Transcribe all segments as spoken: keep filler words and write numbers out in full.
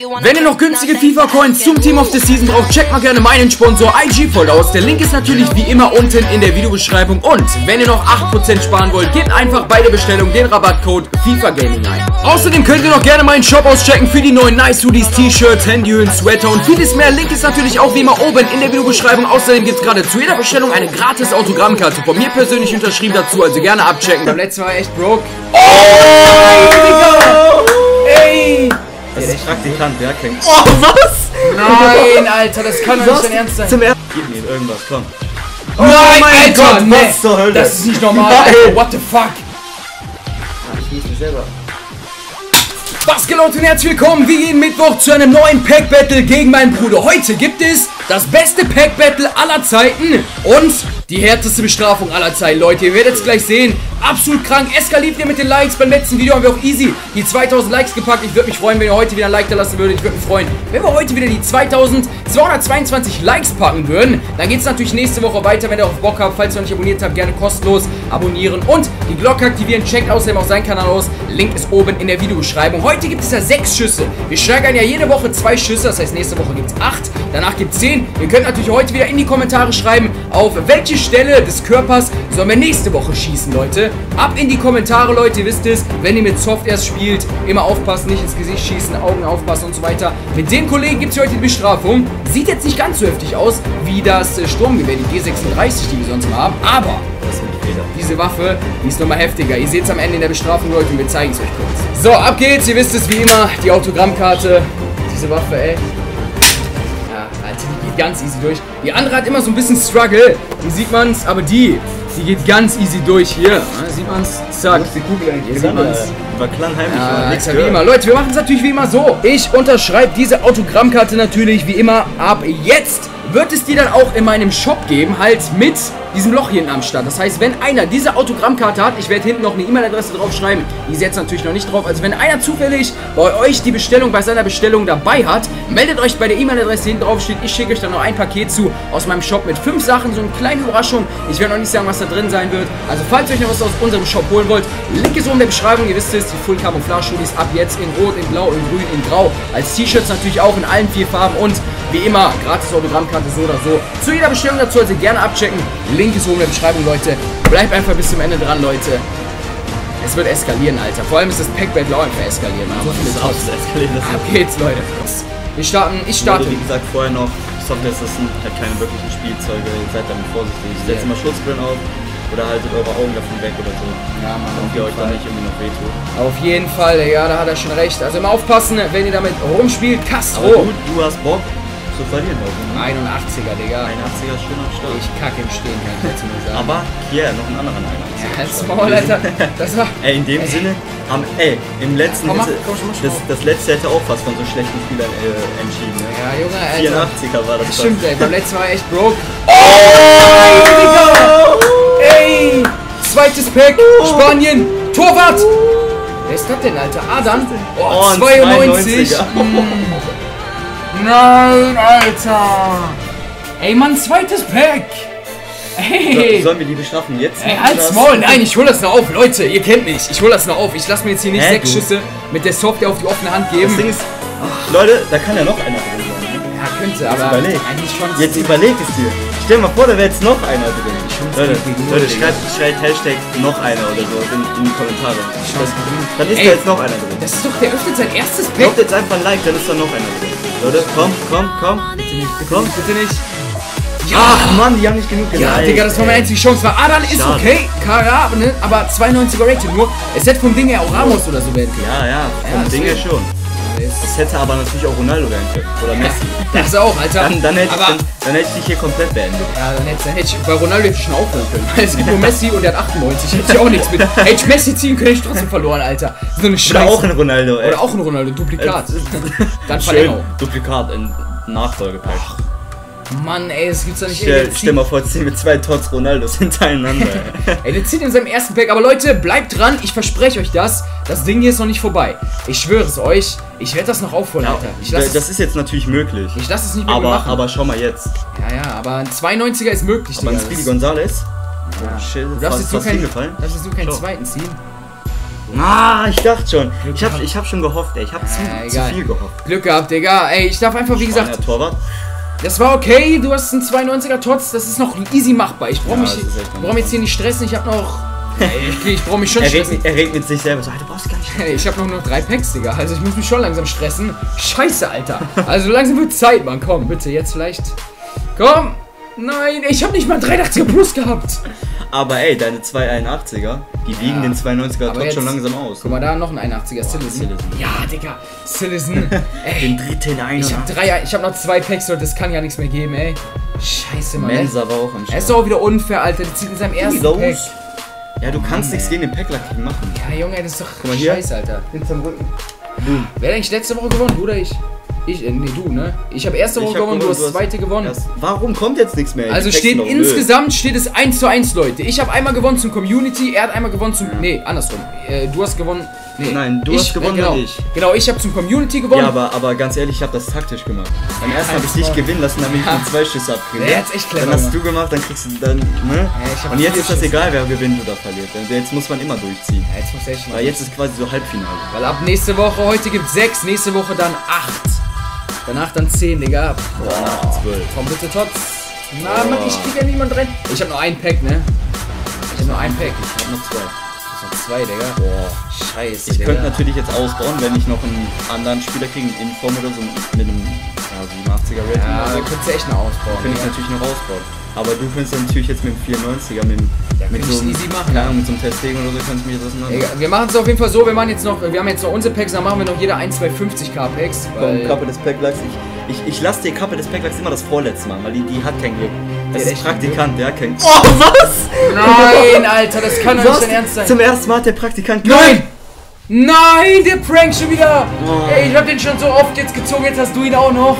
Wenn ihr noch günstige FIFA-Coins zum Team of the Season braucht, checkt mal gerne meinen Sponsor I G voll aus. Der Link ist natürlich wie immer unten in der Videobeschreibung. Und wenn ihr noch acht Prozent sparen wollt, gebt einfach bei der Bestellung den Rabattcode FIFAGaming ein. Außerdem könnt ihr noch gerne meinen Shop auschecken für die neuen Nice Hoodies, T-Shirts, Handyhüllen, Sweater und vieles mehr. Link ist natürlich auch wie immer oben in der Videobeschreibung. Außerdem gibt es gerade zu jeder Bestellung eine gratis Autogrammkarte von mir persönlich unterschrieben dazu, also gerne abchecken. Beim letzten Mal war echt broke. Oh! Ey! Das ist Praktikant, der kennt. Oh, was? Nein, Alter, das kann doch nicht dein Ernst sein. Zum Ernst. Gib mir irgendwas, komm. Oh, nein, mein Alter, Gott, nee. was zur Hölle? Das ist nicht normal, Alter. What the fuck? Ich muss mich selber. Was geht, Leute, und herzlich willkommen wie jeden Mittwoch zu einem neuen Pack Battle gegen meinen Bruder. Heute gibt es das beste Pack Battle aller Zeiten und die härteste Bestrafung aller Zeiten, Leute. Ihr werdet es gleich sehen. Absolut krank. Eskaliert ihr mit den Likes. Beim letzten Video haben wir auch easy die zweitausend Likes gepackt. Ich würde mich freuen, wenn ihr heute wieder ein Like da lassen würdet. Ich würde mich freuen, wenn wir heute wieder die zweitausendzweihundertzweiundzwanzig Likes packen würden. Dann geht es natürlich nächste Woche weiter, wenn ihr auch Bock habt. Falls ihr noch nicht abonniert habt, gerne kostenlos abonnieren und die Glocke aktivieren. Checkt außerdem auch seinen Kanal aus. Link ist oben in der Videobeschreibung. Heute gibt es ja sechs Schüsse. Wir steigern ja jede Woche zwei Schüsse. Das heißt, nächste Woche gibt es acht. Danach gibt es zehn. Ihr könnt natürlich heute wieder in die Kommentare schreiben, auf welche Stelle des Körpers sollen wir nächste Woche schießen, Leute. Ab in die Kommentare, Leute, ihr wisst es, wenn ihr mit Soft erst spielt, immer aufpassen, nicht ins Gesicht schießen, Augen aufpassen und so weiter. Mit dem Kollegen gibt es heute die Bestrafung. Sieht jetzt nicht ganz so heftig aus, wie das äh, Sturmgewehr, die G sechsunddreißig, die wir sonst mal haben, aber diese Waffe, die ist nochmal heftiger. Ihr seht es am Ende in der Bestrafung, Leute, und wir zeigen es euch kurz. So, ab geht's, ihr wisst es wie immer, die Autogrammkarte, diese Waffe, ey. Ja, Alter, die geht ganz easy durch. Die andere hat immer so ein bisschen Struggle, hier sieht man's, aber die... Die geht ganz easy durch hier. Ja, sieht man's? Zack. Wo ist die Kugel eigentlich? Hier sieht man's. War klar heimlich. Ja, nichts wie immer. Leute, wir machen es natürlich wie immer so. Ich unterschreibe diese Autogrammkarte natürlich wie immer. Ab jetzt wird es die dann auch in meinem Shop geben. Halt mit diesem Loch hier am Start. Das heißt, wenn einer diese Autogrammkarte hat, ich werde hinten noch eine E-Mail-Adresse draufschreiben. Die ist jetzt natürlich noch nicht drauf. Also wenn einer zufällig bei euch die Bestellung, bei seiner Bestellung dabei hat, meldet euch bei der E-Mail-Adresse, die hinten drauf steht. Ich schicke euch dann noch ein Paket zu aus meinem Shop mit fünf Sachen. So eine kleine Überraschung. Ich werde noch nicht sagen, was da drin sein wird. Also falls ihr euch noch was aus unserem Shop holen wollt, Link ist oben in der Beschreibung. Ihr wisst es, die Full Camouflage Hoodies ab jetzt in Rot, in Blau, in Grün, in Grau. Als T-Shirts natürlich auch in allen vier Farben und wie immer, gratis Autogrammkarte so oder so. Zu jeder Bestellung dazu also gerne abchecken. Link ist oben in der Beschreibung, Leute. Bleibt einfach bis zum Ende dran, Leute. Es wird eskalieren, Alter. Vor allem ist das Pack Battle auch einfach eskalieren. Man. So viele Soft eskalieren. Ab geht's, Leute. Wir starten, ich starte. Wie gesagt, vorher noch, Soft das sind halt keine wirklichen Spielzeuge. Seid damit vorsichtig. Setzt immer Schutzbrillen auf. Oder haltet eure Augen davon weg oder so. Ja, Mann. Und ihr euch dann nicht irgendwie noch wehtut. Auf jeden Fall, ja, da hat er schon recht. Also immer aufpassen, wenn ihr damit rumspielt. Castro. Aber du, du hast Bock zu verlieren, also, ne? einundachtziger, Digga. einundachtziger ist schön am Start. Ich kacke im Stehen, kann ich dazu nur sagen. Aber hier noch einen anderen einundachtziger. Ja, das Maul, Alter. Das war... Ey, in dem ey. Sinne, am, ey, im letzten... Komm, hätte, komm, komm, das, das letzte hätte auch fast von so schlechten Spielern äh, entschieden, ne? Ja, Junge, Alter. vierundachtziger war das. Stimmt, fast. ey. Beim letzten Mal echt broke. Oh! Digga! Ey! Zweites Pack. Spanien. Torwart. Wer ist das denn, Alter? Adan. Oh, oh zweiundneunzig. Nein, Alter! Ey, Mann, zweites Pack! Ey! So, sollen wir die bestrafen jetzt? Ey, halt's Maul! Nein, ich hol das noch auf, Leute! Ihr kennt mich! Ich hol das noch auf! Ich lass mir jetzt hier nicht Hä, sechs du? Schüsse mit der Software auf die offene Hand geben. Das Ding ist, ach, Leute, da kann ja noch einer drin sein. Ne? Ja, könnte, aber überleg. eigentlich schon... Jetzt überleg es dir! Stell mal vor, da wäre jetzt noch einer drin. Leute, Leute schreibt, schreibt Hashtag noch einer oder so in, in die Kommentare. Das, dann ist Ey, da jetzt noch einer drin. Das ist doch, der öffnet sein erstes Pack! Glaubt jetzt einfach ein Like, dann ist da noch einer drin. Leute, komm, komm, komm. Bitte nicht, bitte komm. nicht, bitte nicht! Ja. Ach Mann, die haben nicht genug geliked. Ja, Digga, das war meine einzige Chance. War Adan ist Schade. okay, K ja, ne? Aber zweiundneunziger Rating nur. Es hätte vom Ding her auch Ramos oder so werden können. Ja, ja, vom Ja, Ding her schon. Das Das hätte aber natürlich auch Ronaldo werden können. Oder Messi. Das auch, Alter. Dann, dann, hätte, aber, dann, dann hätte ich dich hier komplett beendet. ja, dann hätte, dann hätte ich, bei Ronaldo hätte ich schon aufhören können. Weil es gibt nur Messi und der hat achtundneunzig. Hätte ich auch nichts mit. Hätte ich Messi ziehen können, hätte ich trotzdem verloren, Alter. So eine Scheiße. Oder auch ein Ronaldo, ey. Oder auch ein Ronaldo, Duplikat. Dann Schön. Verlängerung. Duplikat in Nachfolgepack. Mann, ey, das gibt's doch nicht. Stell, ey, stell mal vor, ziehen wir zwei Tots Ronaldos hintereinander. Ey, der zieht in seinem ersten Pack. Aber Leute, bleibt dran. Ich verspreche euch das. Das Ding hier ist noch nicht vorbei. Ich schwöre es euch. Ich werde das noch aufholen, Ja, Alter. Ich lass das ist jetzt natürlich möglich. Ich lasse es nicht mehr aber, machen. aber schau mal jetzt. Ja, ja, aber ein zweiundneunziger ist möglich, Aber ein Speedy Gonzales. Ja. Oh, shit, Du darfst jetzt nur fast keinen, hingefallen. darfst jetzt nur keinen Schau. zweiten ziehen. Ah, ich dachte schon. Glück ich hab, ich hab schon gehofft, ey. Ich hab zu, äh, zu viel gehofft. Glück gehabt, Digga. Ey, ich darf einfach, wie Spanier gesagt... Torwart. Das war okay, du hast einen zweiundneunziger Tots, das ist noch easy machbar. Ich brauche ja, mich, brauch mich jetzt hier nicht stressen, ich hab noch... Ey, ich brauche mich schon er stressen. Redet, er redet mit sich selber so, du brauchst gar nicht stressen. Ey, ich hab noch nur drei Packs, Digga, also ich muss mich schon langsam stressen. Scheiße, Alter. Also langsam wird Zeit, Mann, komm, bitte, jetzt vielleicht... Komm! Nein, ich hab nicht mal dreiundachtziger Plus gehabt. Aber ey, deine zwei einundachtziger, die wiegen ja, den zweiundneunziger Tots schon langsam aus. Guck mal, da noch ein einundachtziger Citizen. Ja, Digga, Citizen. Ey, den dritten einer. Ich hab drei, ich hab noch zwei Packs und das kann ja nichts mehr geben, ey. Scheiße, Mann. Mensa war auch am Start. Er ist doch auch wieder unfair, Alter. Der zieht in seinem ersten Pack. Ja, du kannst Mann, nichts gegen den Packlack machen. Ja, Junge, das ist doch Guck mal hier. Scheiße, Alter. Hinterm Rücken. Du. Wer hat eigentlich letzte Woche gewonnen? Du oder ich? Ich, äh, nee, du, ne? Ich habe erste Woche ich hab gewonnen, du hast zweite gewonnen. Erst, warum kommt jetzt nichts mehr? Also steht insgesamt nö. steht es eins zu eins, Leute. Ich habe einmal gewonnen zum Community, er hat einmal gewonnen zum... Ja. Nee, andersrum. Äh, du hast gewonnen... Nee. Nein, du ich, hast gewonnen äh, genau. und ich. Genau, ich habe zum Community gewonnen. Ja, aber, aber ganz ehrlich, ich habe das taktisch gemacht. Beim ja, ersten habe ich dich gewinnen lassen, damit ich nur zwei Schüsse abkriege. Der hat's echt clever Dann hast gemacht. du gemacht, dann kriegst du dann... Ne? Ja, und jetzt ist das egal, wer gewinnt oder verliert. Jetzt muss man immer durchziehen. Ja, jetzt muss echt mal Weil jetzt ist quasi so Halbfinale. Weil ab nächste Woche, heute gibt es sechs, nächste Woche dann acht. Danach dann zehn, Digga. Boah, danach zwölf. Komm bitte, Tots. Na, Mann, ich krieg ja niemand rein. Ich hab nur ein Pack, ne? Ich hab nur ein Pack. Ich hab noch zwei. Ich hab zwei, Digga. Boah. Scheiße, Ich Digga. könnte natürlich jetzt ausbauen, wenn ich noch einen anderen Spieler kriege, einen Inform oder so mit einem ja, siebenundachtziger Rating. Ja, also, da könntest du echt noch ausbauen. Könnte ich natürlich noch ausbauen. Aber du könntest natürlich jetzt mit dem vierundneunziger, mit, ja, mit, so, easy machen, keine Ahnung, mit so einem Testding oder so, kannst du mich jetzt auseinander. Egal, wir machen es auf jeden Fall so, wir machen jetzt noch, wir haben jetzt noch unsere Packs, dann machen wir noch jeder ein, zwei fünfzig K Packs. Komm, Kappe des Packlacks. Ich, ich, ich lasse dir Kappe des Packlacks immer das vorletzte Mal, weil die, die hat kein Glück. Das ist Praktikant, der hat kein Glück. Oh, was? Nein, Alter, das kann doch nicht dein Ernst sein. Zum ersten Mal hat der Praktikant Glück. Nein! Nein, der Prank schon wieder! Oh. Ey, ich hab den schon so oft jetzt gezogen, jetzt hast du ihn auch noch.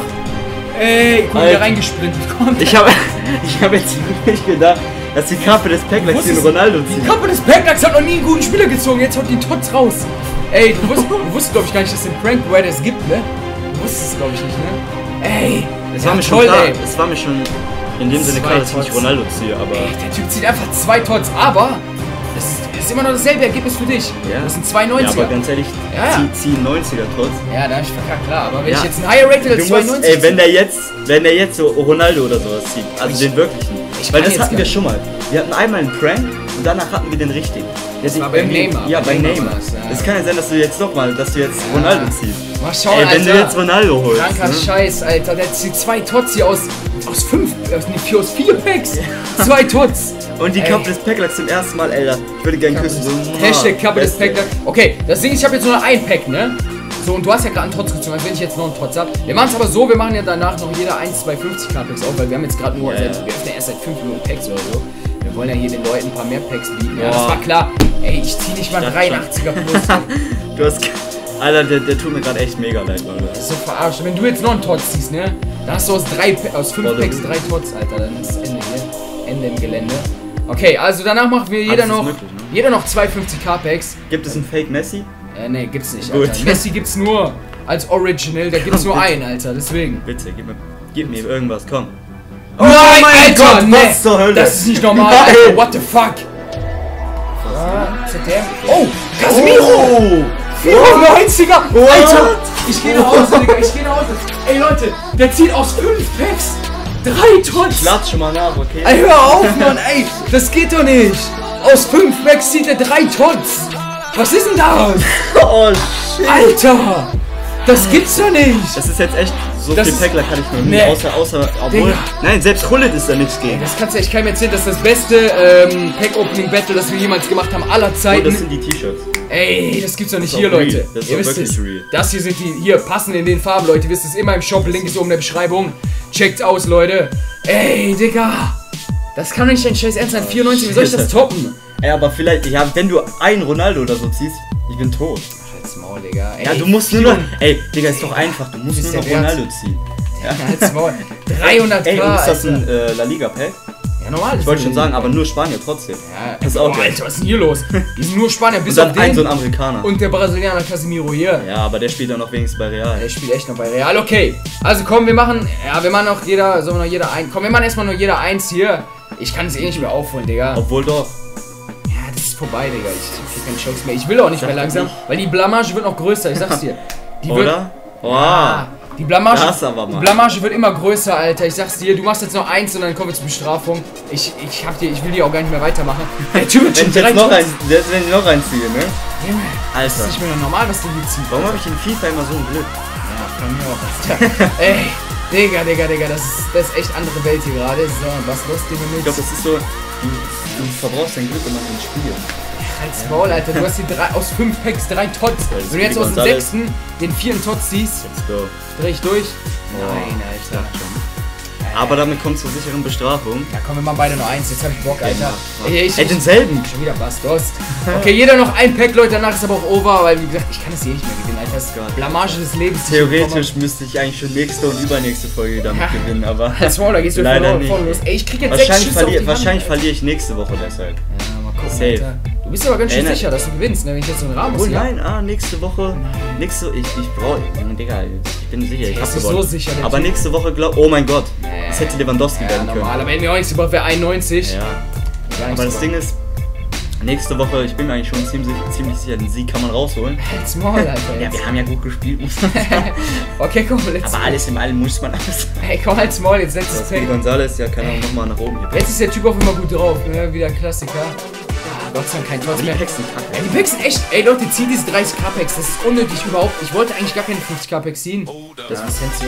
Ey, guck, wieder reingesprintet. Komm. Ich habe ich hab jetzt wirklich gedacht, dass die Kappe des Packlacks den Ronaldo zieht. Die Kappe des Packlacks hat noch nie einen guten Spieler gezogen, jetzt haut den Tots raus. Ey, du wusstest, du wusstest glaube ich gar nicht, dass es den Prank Rider es gibt, ne? Du wusstest es glaube ich nicht, ne? Ey, es war mir schon klar, es war mir schon in dem Sinne klar, dass ich nicht Ronaldo ziehe, aber... Ey, der Typ zieht einfach zwei Tots, aber... Es ist immer noch dasselbe Ergebnis für dich. Ja. Das sind zwei neunziger. Ja, aber ganz ehrlich, ja, ja. zieh, zieh neunziger Tots. Ja, da hab ich verkackt, klar. Aber wenn ja. ich jetzt einen Higher Rated als zwei neunzig... Ey, wenn der jetzt, wenn der jetzt so Ronaldo oder sowas zieht, also ich, den wirklichen. Weil das hatten wir schon mal. Wir hatten einmal einen Prank und danach hatten wir den richtigen. Das war beim Neymar. Ja, bei Neymar. Es kann ja sein, dass du jetzt nochmal, dass du jetzt ja. Ronaldo ziehst. Mal schauen, Ey, wenn Alter. du jetzt Ronaldo holst. Kranker ne? Scheiß, Alter. Der zieht zwei Tots hier aus, aus fünf, aus, aus vier Packs. Ja. Zwei Tots. Und die Kappe des Packlacks zum ersten Mal, Alter. Ich würde gerne küssen. So, Hashtag Kappe des Packlacks. Okay, das Ding ist, ich habe jetzt nur noch ein Pack, ne? So, und du hast ja gerade einen Tots gezogen, als wenn ich jetzt noch einen Tots habe. Wir machen es aber so, wir machen ja danach noch jeder eins, zwei, fünfzig K Packs auf, weil wir haben jetzt gerade nur, ja, seit, ja. wir öffnen erst seit fünf Minuten Packs oder so. Wir wollen ja hier den Leuten ein paar mehr Packs bieten. Ja, das war klar. Ey, ich zieh nicht mal dreiundachtziger Plus. Du hast... Alter, der, der tut mir gerade echt mega leid, Leute. Das ist so verarscht. Wenn du jetzt noch einen Tots ziehst, ne? Dann hast du aus, drei, aus fünf oh, Packs drei Tots, Alter. Dann ist Ende hier. Ende im Gelände. Okay, also danach machen wir jeder noch möglich, ne? jeder noch zwei fünfzig K Packs. Gibt es einen Fake Messi? Äh, ne, gibt's nicht, Alter. Messi gibt's nur als Original, da gibt's nur einen, Alter, deswegen. Bitte, gib mir, gib mir irgendwas, komm. Oh, nein, mein Alter, Gott, nee, was zur Hölle? Das ist nicht normal, Alter, what the fuck? Oh, Casemiro! Oh. vierundneunziger! Alter! Ich geh nach Hause, Digga, ich geh nach Hause. Ey, Leute, der zieht aus fünf Packs drei Tots! Ich lad schon mal nach, okay? Ey, hör auf, Mann, ey! Das geht doch nicht! Aus fünf Packs zieht er drei Tots! Was ist denn das? Oh, shit! Alter! Das gibt's doch nicht! Das ist jetzt echt... So das viel Packler kann ich noch nie, nee. außer, außer, obwohl... Digga. Nein, selbst Hullet ist da nichts gegen. Das kannst du echt keinem erzählen, das ist das beste ähm, Pack-Opening-Battle, das wir jemals gemacht haben, aller Zeiten. Oh, das sind die T-Shirts. Ey, das gibt's doch nicht hier, real. Leute. Das ist Ihr wisst es. Real. Das hier sind die, hier, passen in den Farben, Leute. Ihr wisst es immer im Shop, Link ist oben in der Beschreibung. Checkt's aus, Leute. Ey, Digga. Das kann doch nicht dein Scheiß Ernst sein, vierundneunzig, wie soll ich das toppen? Ey, aber vielleicht, ja, wenn du einen Ronaldo oder so ziehst, ich bin tot. Halt's Maul, Digga. Ey, ja, du musst nur noch, ey, Digga, ist doch einfach, du musst nur noch Ronaldo ziehen. Ja, halt's Maul. dreihundert K. Ey, und ist das ein äh, La Liga Pack? Ja, normal. Ich wollte schon sagen, aber nur Spanier trotzdem. Ja, das ist auch oh, Alter, was ist denn hier los? Die sind nur Spanier, bis und dann auf den ein so ein Amerikaner. Und der Brasilianer Casemiro hier. Ja, aber der spielt ja noch wenigstens bei Real. Der spielt echt noch bei Real, okay. Also komm, wir machen, ja, wir machen noch jeder, sollen wir noch jeder ein, komm, wir machen erstmal nur jeder eins hier. Ich kann es eh nicht mehr aufholen, Digga. Obwohl doch. Ja, das ist ist vorbei, Digga. Ich hab hier keine Chance mehr. Ich will auch nicht mehr langsam, weil die Blamage wird noch größer, ich sag's dir. Die wird, Oder? Wow. Ja, die Blamage, aber die Blamage wird immer größer, Alter. Ich sag's dir, du machst jetzt noch eins und dann kommen wir zur Bestrafung. Ich, ich hab dir, ich will dir auch gar nicht mehr weitermachen. Der Typ wird schon wenn ich noch ein, selbst wenn ich noch reinziehe, ne? Ja, Alter. das ist nicht mehr normal, was du hier ziehst. Warum habe ich in FIFA immer so ein Glück? Ja, von mir auch. Alter. Ey, Digga, Digga, Digga, das ist, das ist echt andere Welt hier gerade. So, was los, Digga, mit? Ich glaube, das ist so, du, du verbrauchst dein Glück immer in Spielen. Als Maul, Alter, du hast hier drei, aus fünf Packs drei Tots. Ja, wenn du jetzt aus dem sechsten den vierten Tots ziehst, let's go. Dreh ich durch. Oh, Nein, Alter. Aber damit kommt zur sicheren Bestrafung. Da kommen wir mal beide noch eins. Jetzt hab ich Bock, Alter. Ey, Ey, ich, Ey denselben. Schon wieder Bastos. Okay, jeder noch ein Pack, Leute. Danach ist aber auch over, weil wie gesagt, ich kann es hier nicht mehr gewinnen, Alter. Das ist Blamage des Lebens. Theoretisch müsste ich eigentlich schon nächste und übernächste Folge damit ja. gewinnen, aber. Als Maul, da gehst du leider voll, voll los. Ey, ich krieg jetzt wahrscheinlich sechs Schüsse verlier, auf die Wahrscheinlich Hand, verliere ich nächste Woche deshalb. Ja, mal gucken, Safe. Alter. Du bist aber ganz schön Ey, sicher, dass du gewinnst, ne? Wenn ich jetzt so einen Rahmen Oh ja? nein, ah, nächste Woche. Nächste, ich, ich brauche. Digga, ich bin sicher, ich hab gewonnen. So sicher, aber typ. nächste Woche glaub. Oh mein Gott. Ja. Das hätte Lewandowski Ja, werden können. normal, aber wenn mir auch nichts gebracht wäre einundneunzig. Ja. Ja, aber das Ding ist, nächste Woche, ich bin mir eigentlich schon ziemlich, ziemlich sicher, den Sieg kann man rausholen. Halt's Maul, Alter. Ja, wir haben ja gut gespielt, muss man sagen. Okay, komm, let's Aber alles im Allem muss man alles. Hey, komm, halt's Maul, jetzt letztes Das Pack. González, ja, kann auch nochmal nach oben hier. Jetzt ist der Typ auch immer gut drauf, ne? Wieder ein Klassiker. Gott sei Dank kein Trotz mehr. Die Packs sind kacke. Ja, die Packs sind echt. Ey Leute, zieht diese dreißig K Packs. Das ist unnötig überhaupt. Ich wollte eigentlich gar keine fünfzig K Packs ziehen. Das ist Sensio.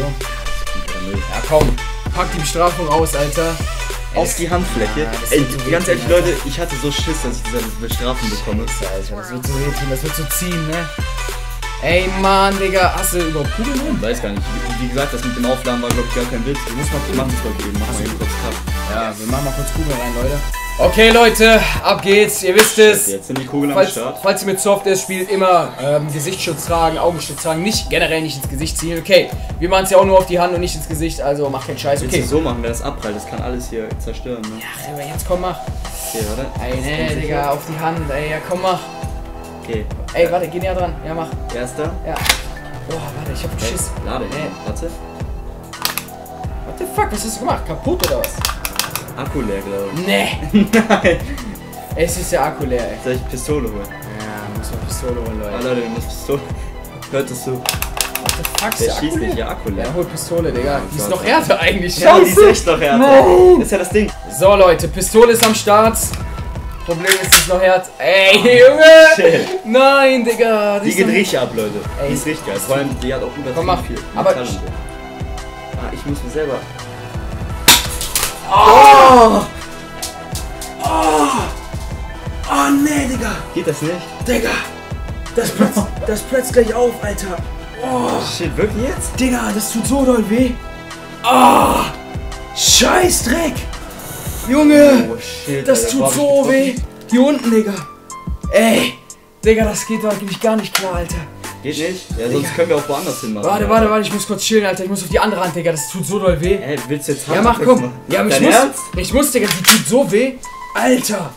Ja, komm. Pack die Bestrafung aus, Alter. Auf die Handfläche. Ja, das Ey, wird so ganz ehrlich, wehtun, Leute, ich hatte so Schiss, dass ich diese Bestrafung bekomme. Alter, das wird so wehtun, das wird so ziehen, ne? Ey, Mann, Digga, hast du überhaupt Kugeln drin? Ich weiß gar nicht. Wie, wie gesagt, das mit dem Aufladen war, glaube ich, gar kein Witz. Du musst mal machen, das glaube ich eben. Mach mal eben kurz Cup. Ja, wir machen mal kurz Kugeln rein, Leute. Okay, Leute, ab geht's. Ihr wisst es. Jetzt sind die Kugeln am Falls, Start. falls ihr mit Software spielt, immer ähm, Gesichtsschutz tragen, Augenschutz tragen, nicht generell nicht ins Gesicht ziehen. Okay, wir machen es ja auch nur auf die Hand und nicht ins Gesicht, also macht keinen Scheiß. Okay. Okay. So machen, wenn das abprallt, das kann alles hier zerstören. Ne? Ja, aber jetzt komm, mach. Okay, warte. Ey, nee, Digga, auf die Hand, ey, ja, komm, mach. Okay. Ey, warte, geh näher dran. Ja, mach. Erster. Ja. Boah, warte, ich hab einen Schiss. Lade. Nee. Warte. What the fuck, was hast du gemacht? Kaputt oder was? Akku leer, glaube ich. Nee. Nein. Es ist der Akku leer, ey. Soll ich Pistole holen? Ja, muss man Pistole holen, Ah, Leute. Leute, du musst Pistole. Hörtest du? What the fuck, ist Der der Akku schießt nicht, leer? ja, Akku leer. Ja, hol Pistole, Digga. Die ist Gott. noch härter eigentlich. Ja, die ist echt noch härter. Nein. Das ist ja das Ding. So, Leute, Pistole ist am Start. Problem ist, die ist noch härter. Ey, Junge! Shit. Nein, Digga. Die ist geht noch- richtig ab, Leute. Ey. Die ist richtig geil. Vor allem, die hat auch Komm, übertrieben mach. viel. Aber- Metall und so. Ah, ich muss mir selber. Oh! Oh, nee, Digga. Geht das nicht? Digga. Das platzt, das platzt gleich auf, Alter. Oh, Shit, wirklich jetzt? Digga, das tut so doll weh. Oh, scheiß Dreck. Junge, Oh shit. das Alter, wo tut hab ich so getroffen? weh. Hier unten, Digga. Ey, Digga, das geht doch wirklich gar nicht klar, Alter. Geht nicht? Ja, sonst können wir auch woanders hin machen. Warte, warte, warte, ich muss kurz chillen, Alter. Ich muss auf die andere Hand, Digga. Das tut so doll weh. Ey, willst du jetzt Ja, mach, Handflex komm. machen? Ja, aber ich Dein muss, Ernst? ich muss, Digga. Die tut so weh. Alter.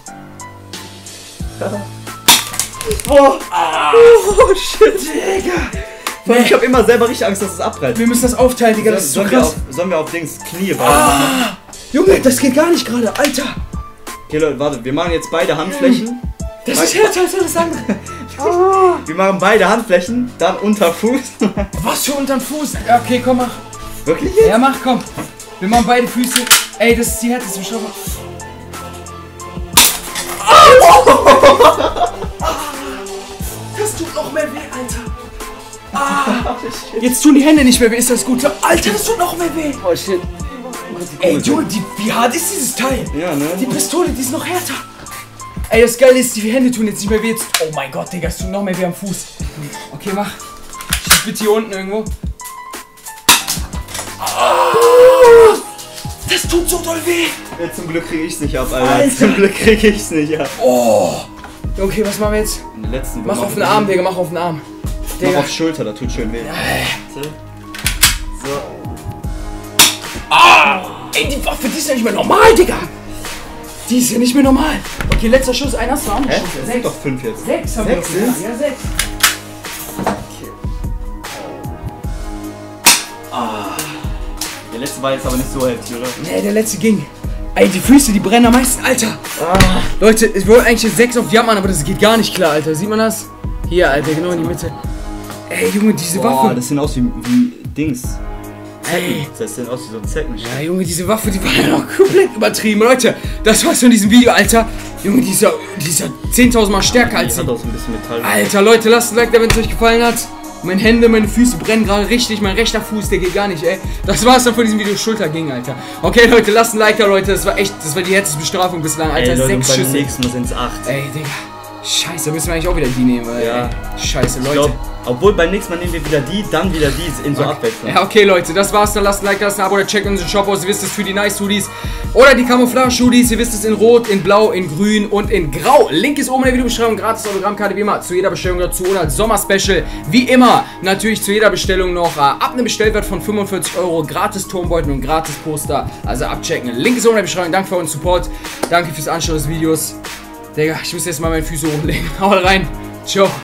Boah. Oh shit. Digga. Vor allem, ich hab immer selber richtig Angst, dass es abprallt. Wir müssen das aufteilen, Digga. Das ist so sollen, wir krass. auf, sollen wir auf Dings Knie bauen? Ah, Junge, das geht gar nicht gerade. Alter. Okay, Leute, warte. Wir machen jetzt beide Handflächen. Das ist härter als alles andere. Wir machen beide Handflächen, dann unter Fuß. Was für unterm Fuß? Ja, okay, komm, mach. Wirklich jetzt? Ja, mach, komm. Wir machen beide Füße. Ey, das ist die härteste Bestrafung. Das tut noch mehr weh, Alter. Ah, jetzt tun die Hände nicht mehr weh, ist das Gute. Alter, das tut noch mehr weh. Oh shit. Ey, Junge, die, wie hart ist dieses Teil? Ja, ne? Die Pistole, die ist noch härter. Ey, das Geile ist, die Hände tun jetzt nicht mehr weh. Jetzt, oh mein Gott, Digga, es tut noch mehr weh am Fuß. Okay, mach. Schieß bitte hier unten irgendwo. Ah, das tut so doll weh. Ja, zum Glück krieg ich's nicht ab, Alter. Alter. Zum Glück krieg ich's nicht ab. Oh. Okay, was machen wir jetzt? Den letzten Mach auf den Arm, Digga, mach auf den Arm. Mach Digga. auf Schulter, da tut schön weh. So. So. Ah! Ey, die Waffe, die ist ja nicht mehr normal, Digga. Die ist ja nicht mehr normal. Okay, letzter Schuss, einer hast du auch Hä? Schuss. Das sind Sechs. doch fünf jetzt. Sechs haben Sechs wir. sind's? Ja, sechs. Der letzte war jetzt aber nicht so heftig, oder? Nee, der letzte ging. Ey, die Füße, die brennen am meisten, Alter. Ah. Leute, ich wollte eigentlich sechs auf Jammern, aber das geht gar nicht klar, Alter. Sieht man das? Hier, Alter, genau in die Mitte. Ey, Junge, diese Boah, Waffe. das sehen aus wie, wie Dings. Ey. Das sieht aus wie so ein Zecken. Ja, Junge, diese Waffe, die war ja noch komplett übertrieben. Leute, das war's von diesem Video, Alter. Junge, dieser, dieser zehntausend Mal stärker als die. Hat auch so ein bisschen Metall. Alter, Leute, lasst ein Like da, wenn es euch gefallen hat. Meine Hände, meine Füße brennen gerade richtig. Mein rechter Fuß, der geht gar nicht, ey. Das war's dann von diesem Video. Schulter ging, Alter. Okay, Leute, lasst ein Like da, Leute. Das war echt, das war die härteste Bestrafung bislang, Alter. Ey, Leute, Sechs Schüsse. Beim nächsten Mal sind's acht. Ey, Digga. Scheiße, müssen wir eigentlich auch wieder die nehmen, ey. Ja. Scheiße, Leute. Ich glaub, obwohl beim nächsten Mal nehmen wir wieder die, dann wieder die in so okay. Abwechslung. Ja, okay, Leute, das war's dann. Lasst ein Like, lasst ein Abo oder checkt unseren Shop aus. Ihr wisst es, für die Nice Hoodies oder die Camouflage Hoodies. Ihr wisst es, in Rot, in Blau, in Grün und in Grau. Link ist oben in der Videobeschreibung. Gratis Autogrammkarte wie immer zu jeder Bestellung dazu und als Sommer-Special wie immer natürlich zu jeder Bestellung noch äh, ab einem Bestellwert von fünfundvierzig Euro gratis Turmbeutel und gratis Poster. Also abchecken. Link ist oben in der Beschreibung. Danke für euren Support. Danke fürs Anschauen des Videos. Digga, ich muss jetzt mal meine Füße hochlegen. Haut rein. Ciao.